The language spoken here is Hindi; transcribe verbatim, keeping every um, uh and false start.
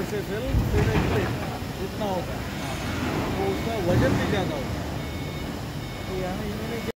एस एफ एल इतना होता है, तो उसका वजन भी ज़्यादा होता है। तो यहाँ इन्होंने